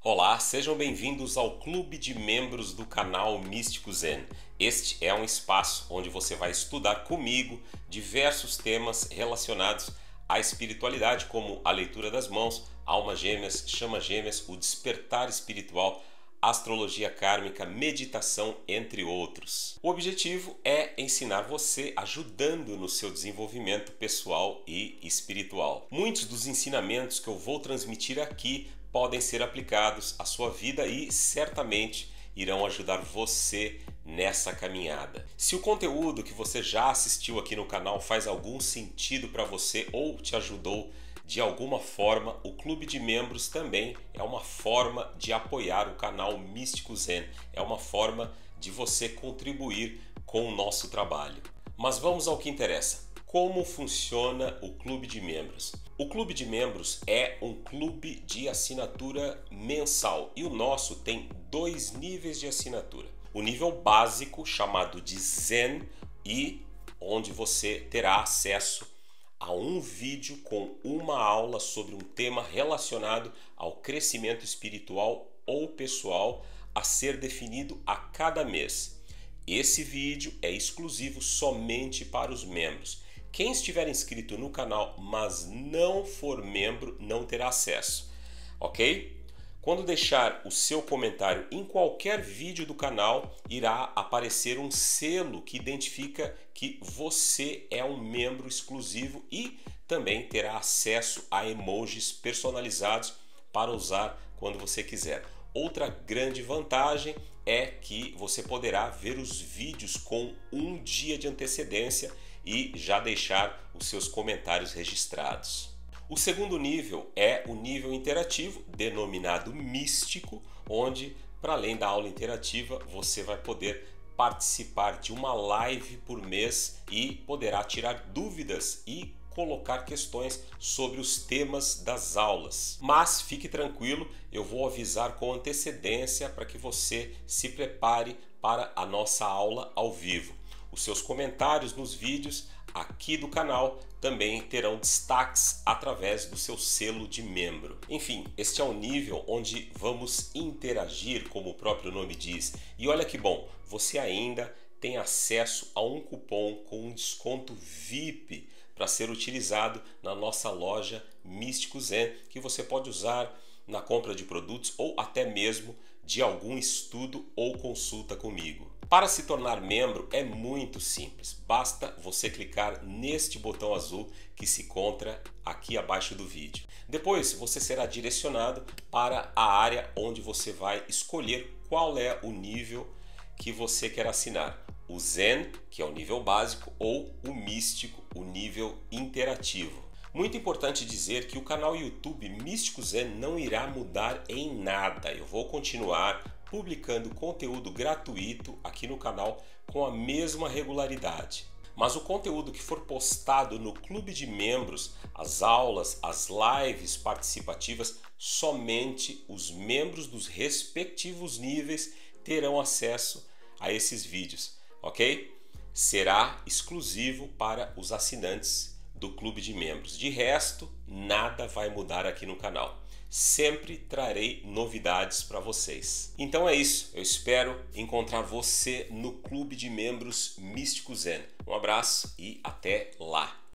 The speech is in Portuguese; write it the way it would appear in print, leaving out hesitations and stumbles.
Olá, sejam bem-vindos ao Clube de Membros do canal Místico Zen. Este é um espaço onde você vai estudar comigo diversos temas relacionados à espiritualidade, como a leitura das mãos, almas gêmeas, chamas gêmeas, o despertar espiritual, astrologia kármica, meditação, entre outros. O objetivo é ensinar você ajudando no seu desenvolvimento pessoal e espiritual. Muitos dos ensinamentos que eu vou transmitir aqui podem ser aplicados à sua vida e certamente irão ajudar você nessa caminhada. Se o conteúdo que você já assistiu aqui no canal faz algum sentido para você ou te ajudou de alguma forma, o Clube de Membros também é uma forma de apoiar o canal Místico Zen, é uma forma de você contribuir com o nosso trabalho. Mas vamos ao que interessa. Como funciona o Clube de Membros? O Clube de Membros é um clube de assinatura mensal e o nosso tem dois níveis de assinatura. O nível básico, chamado de Zen, e onde você terá acesso a um vídeo com uma aula sobre um tema relacionado ao crescimento espiritual ou pessoal a ser definido a cada mês. Esse vídeo é exclusivo somente para os membros. Quem estiver inscrito no canal, mas não for membro, não terá acesso, ok? Quando deixar o seu comentário em qualquer vídeo do canal, irá aparecer um selo que identifica que você é um membro exclusivo e também terá acesso a emojis personalizados para usar quando você quiser. Outra grande vantagem é que você poderá ver os vídeos com um dia de antecedência e já deixar os seus comentários registrados. O segundo nível é o nível interativo, denominado místico, onde, para além da aula interativa, você vai poder participar de uma live por mês e poderá tirar dúvidas e colocar questões sobre os temas das aulas. Mas fique tranquilo, eu vou avisar com antecedência para que você se prepare para a nossa aula ao vivo. Os seus comentários nos vídeos aqui do canal também terão destaques através do seu selo de membro. Enfim, este é um nível onde vamos interagir, como o próprio nome diz. E olha que bom, você ainda tem acesso a um cupom com um desconto VIP para ser utilizado na nossa loja Místico Zen, que você pode usar na compra de produtos ou até mesmo de algum estudo ou consulta comigo. Para se tornar membro é muito simples, basta você clicar neste botão azul que se encontra aqui abaixo do vídeo. Depois você será direcionado para a área onde você vai escolher qual é o nível que você quer assinar. O Zen, que é o nível básico, ou o Místico, o nível interativo. Muito importante dizer que o canal YouTube Místico Zen não irá mudar em nada. Eu vou continuar publicando conteúdo gratuito aqui no canal com a mesma regularidade. Mas o conteúdo que for postado no Clube de Membros, as aulas, as lives participativas, somente os membros dos respectivos níveis terão acesso a esses vídeos, ok? Será exclusivo para os assinantes do Clube de Membros. De resto, nada vai mudar aqui no canal. Sempre trarei novidades para vocês. Então é isso, eu espero encontrar você no Clube de Membros Místico Zen. Um abraço e até lá!